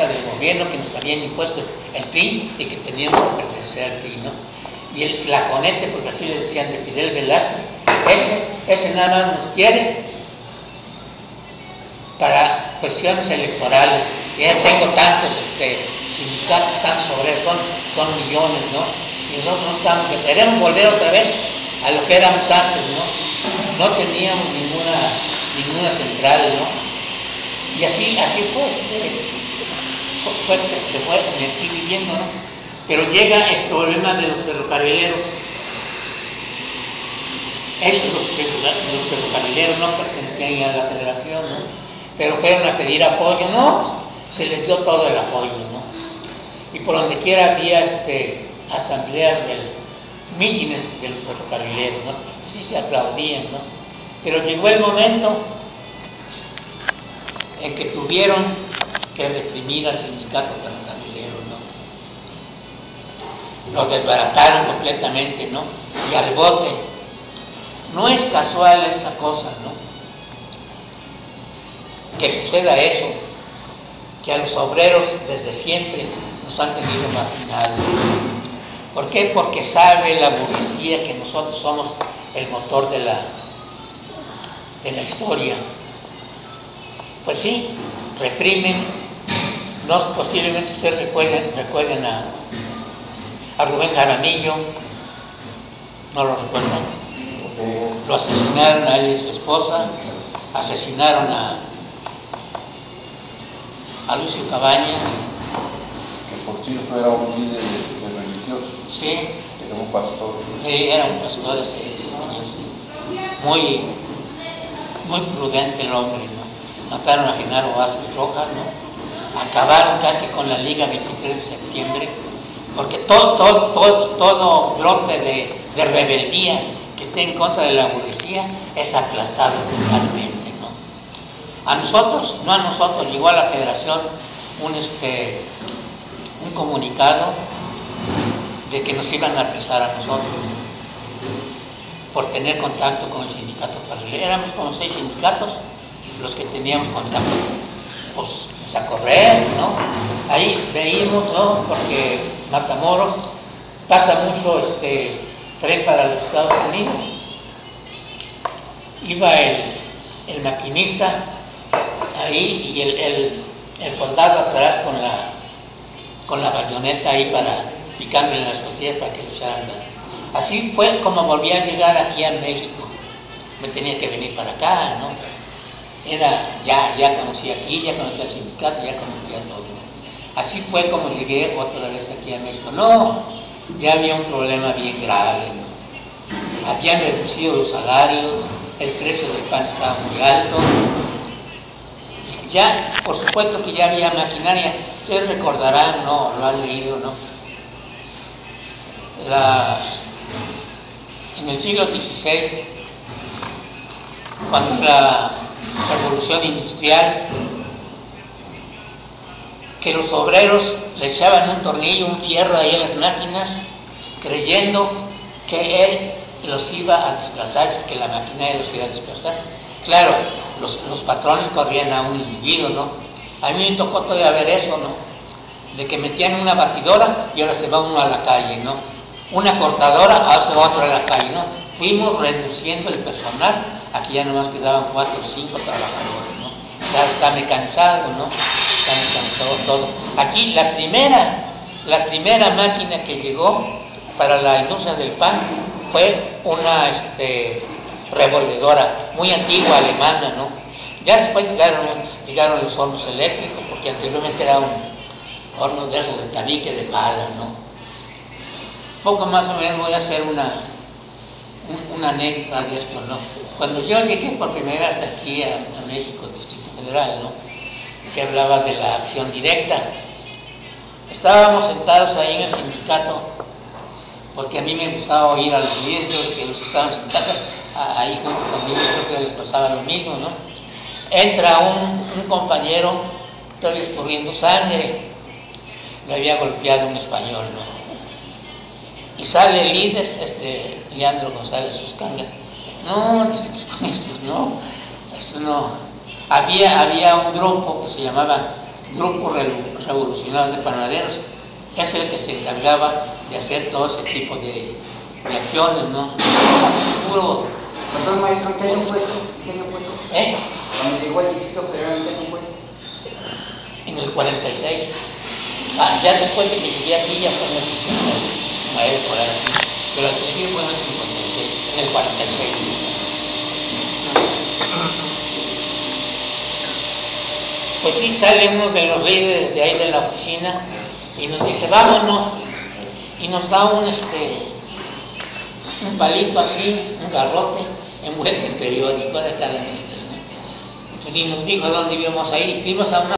promesa del gobierno que nos habían impuesto el PRI y que teníamos que pertenecer al PRI, ¿no? Y el flaconete, porque así le decían, de Fidel Velázquez, ese nada más nos quiere para cuestiones electorales. Ya tengo tantos sindicatos, tantos obreros, son millones, ¿no? Y nosotros no estamos, que queremos volver otra vez a lo que éramos antes, ¿no? No teníamos ninguna central, ¿no? Y así se fue aquí viviendo, ¿no? Pero llega el problema de los ferrocarrileros. Los ferrocarrileros no pertenecían a la federación, ¿no? Pero fueron a pedir apoyo, ¿no? Pues, se les dio todo el apoyo, ¿no? Y por donde quiera había asambleas mítines de los ferrocarrileros, ¿no? Sí se aplaudían, ¿no? Pero llegó el momento en que tuvieron que reprimir al sindicato ferrocarrilero, ¿no? Lo desbarataron completamente, ¿no? Y al bote. No es casual esta cosa, ¿no? Que suceda eso, que a los obreros desde siempre nos han tenido marginados. ¿Por qué? Porque sabe la burguesía que nosotros somos el motor de la historia. Pues sí, reprimen. No, posiblemente ustedes recuerden a Rubén Jaramillo. ¿No lo recuerdan? Lo asesinaron a él y a su esposa, asesinaron a Lucio Cabañas. Que por cierto era un líder religioso. Sí. Era un pastor. Era un pastor, sí. Muy prudente el hombre, ¿no? Mataron a Genaro Vázquez Rojas, ¿no? Acabaron casi con la Liga 23 de septiembre, porque todo bloque de rebeldía que esté en contra de la burguesía es aplastado totalmente, ¿no? No a nosotros, llegó a la Federación un comunicado de que nos iban a apresar a nosotros por tener contacto con el sindicato ferrocarrilero. Éramos como 6 sindicatos los que teníamos contacto, pues a correr, ¿no? Ahí veíamos, ¿no? Porque Matamoros pasa mucho tren para los Estados Unidos. Iba el maquinista ahí y el soldado atrás con la bayoneta ahí picándole en las costillas para que lo echaran. Así fue como volví a llegar aquí a México. Me tenía que venir para acá, ¿no? Ya conocí aquí, ya conocí al sindicato, ya conocía todo. Así fue como llegué otra vez aquí a México. No, ya había un problema bien grave, ¿no? Habían reducido los salarios, el precio del pan estaba muy alto. Ya, por supuesto que ya había maquinaria. Ustedes recordarán, ¿no? Lo han leído, ¿no? En el siglo XVI, cuando la revolución industrial, que los obreros le echaban un tornillo, un fierro ahí a las máquinas, creyendo que él los iba a desplazar, que la maquinaria los iba a desplazar. Claro, los patrones corrían a un individuo, ¿no? A mí me tocó todavía ver eso, ¿no? De que metían una batidora y ahora se va uno a la calle, ¿no? Una cortadora, ahora se va otro a la calle, ¿no? Fuimos reduciendo el personal, aquí ya nomás quedaban 4 o 5 trabajadores, ¿no? Ya está mecanizado, ¿no? Está mecanizado todo. Aquí la primera máquina que llegó para la industria del pan fue una revolvedora muy antigua, alemana, ¿no? Ya después llegaron los hornos eléctricos, porque anteriormente era un horno de esos de tabique de pala, ¿no? Poco más o menos voy a hacer una anécdota de esto, ¿no? Cuando yo llegué por primera vez aquí a México, Distrito Federal, ¿no? Se hablaba de la acción directa. Estábamos sentados ahí en el sindicato, porque a mí me gustaba oír a los líderes, que los que estaban sentados ahí junto conmigo, creo que les pasaba lo mismo, ¿no? Entra un compañero, todavía escurriendo sangre, le había golpeado un español, ¿no? Y sale el líder, Leandro González Suscanga. No, dice, esto no. Había un grupo que se llamaba Grupo Revolucionario de Panaderos, es el que se encargaba de hacer todo ese tipo de acciones, ¿no? Puro, Perdón, maestro, ¿en qué año fue esto? Cuando llegó al Distrito Federal, ¿en qué año fue? en el 46. Ya después de que llegué aquí ya fue en el 56, a él por ahí, pero aquí fue en el 56, en el 46. Pues sí, sale uno de los líderes de ahí de la oficina y nos dice, vámonos, y nos da un palito así, un garrote, envuelto en periódico de cada ministro, ¿no? Y nos dijo dónde íbamos a ir, fuimos a una